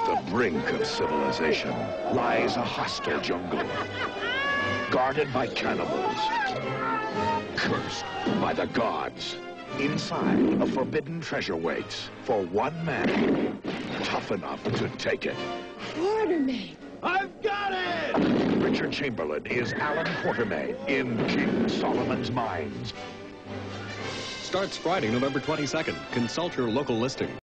At the brink of civilization lies a hostile jungle, guarded by cannibals, cursed by the gods. Inside, a forbidden treasure waits for one man tough enough to take it. Quartermain! I've got it! Richard Chamberlain is Alan Quartermain in King Solomon's Mines. Starts Friday, November 22nd. Consult your local listing.